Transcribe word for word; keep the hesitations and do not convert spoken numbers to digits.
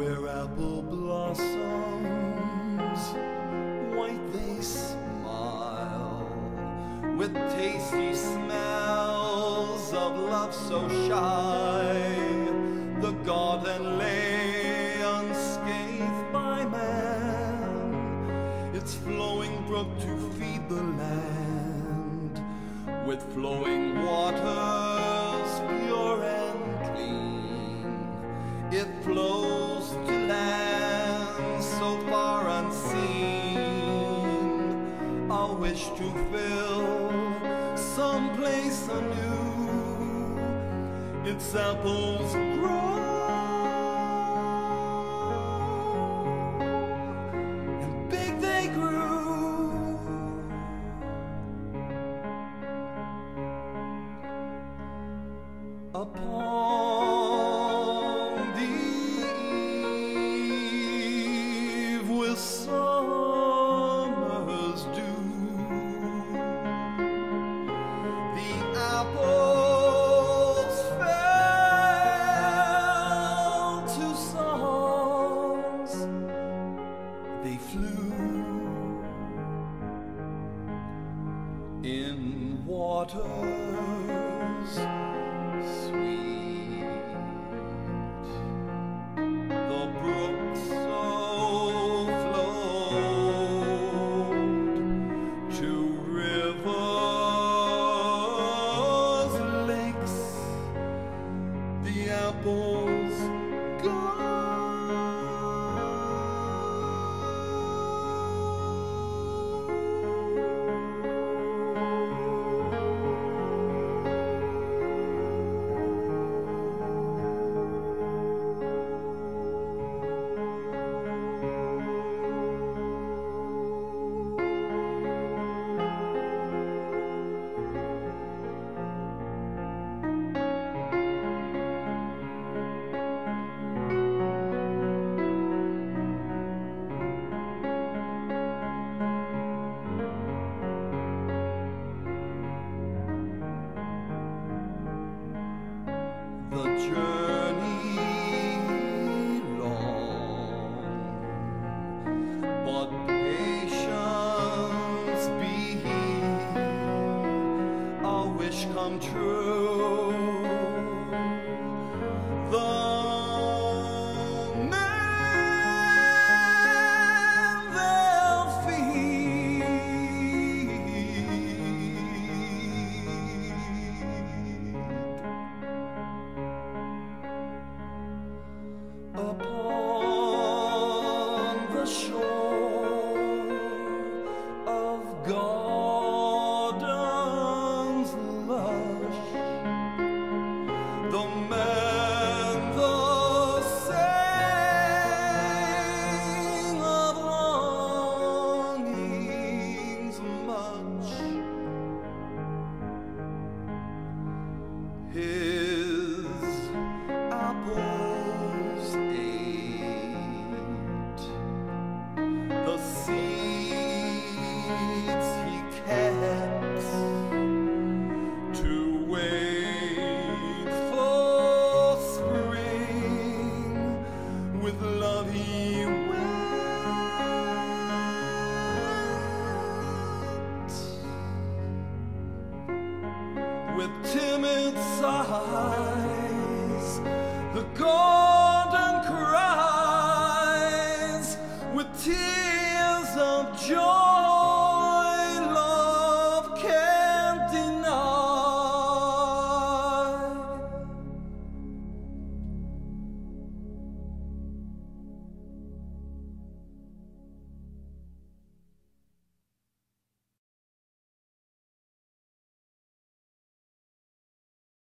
where apple blossoms white they smile, with tasty smells of love so shy. The garden lay unscathed by man, its flowing brook to feed the land, with flowing waters pure and clean. It flows to land so far unseen, a wish to fill some place anew. Its apples grow, and big they grew. Upon the eve with summer's dew, the apples fell to songs. They flew in waters sweet. The brook so flowed to rivers, lakes, the apples gone. The journey long, but patience be a wish come true. The man they'll upon the shore of gardens lush, the man the sing of longings much. His apples ate, the seeds he kept to wait for spring. With love he wept, with timid sighs the garden cries, with tears of joy.